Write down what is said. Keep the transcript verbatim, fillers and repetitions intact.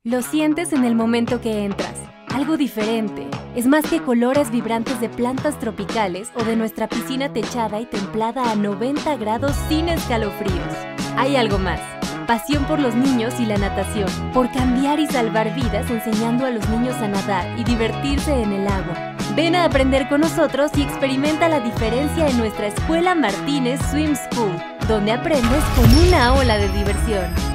Lo sientes en el momento que entras. Algo diferente. Es más que colores vibrantes de plantas tropicales o de nuestra piscina techada y templada a noventa grados sin escalofríos. Hay algo más. Pasión por los niños y la natación. Por cambiar y salvar vidas enseñando a los niños a nadar y divertirse en el agua. Ven a aprender con nosotros y experimenta la diferencia en nuestra Escuela Martínez Swim School, donde aprendes con una ola de diversión.